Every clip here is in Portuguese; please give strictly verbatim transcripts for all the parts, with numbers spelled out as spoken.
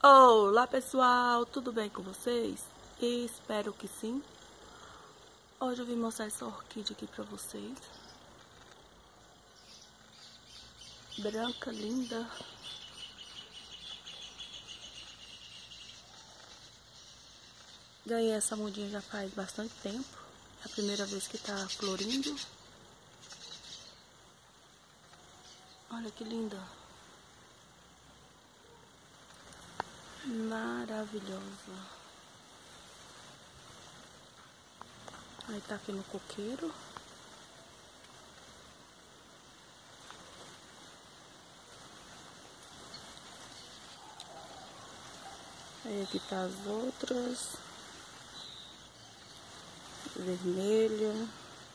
Olá pessoal, tudo bem com vocês? Espero que sim. Hoje eu vim mostrar essa orquídea aqui pra vocês. Branca, linda. Ganhei essa mudinha já faz bastante tempo. É a primeira vez que tá florindo. Olha que linda. Maravilhosa. Aí tá aqui no coqueiro. Aí aqui tá as outras. Vermelho.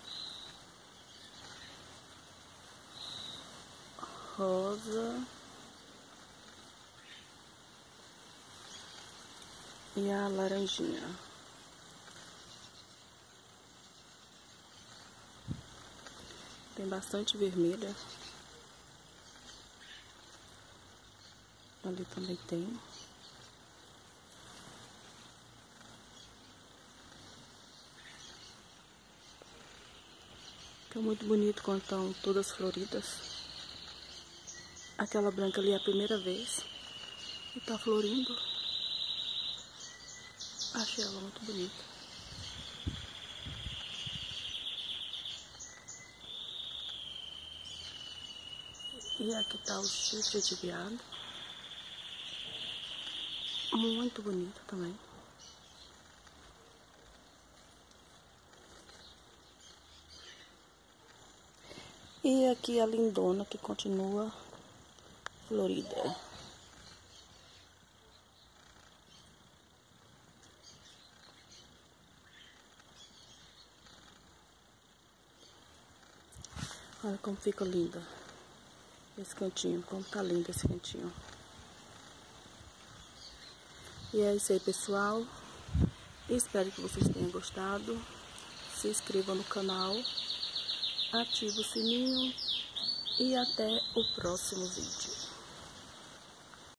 Rosa. E a laranjinha. Tem bastante vermelha. Ali também tem. Fica muito bonito quando estão todas floridas. Aquela branca ali é a primeira vez e tá florindo. Achei ela muito bonita. E aqui tá o chifre de veado. Muito bonito também. E aqui a lindona que continua florida. Olha como fica linda esse cantinho, como tá lindo esse cantinho. E é isso aí, pessoal. Espero que vocês tenham gostado. Se inscrevam no canal, ative o sininho e até o próximo vídeo.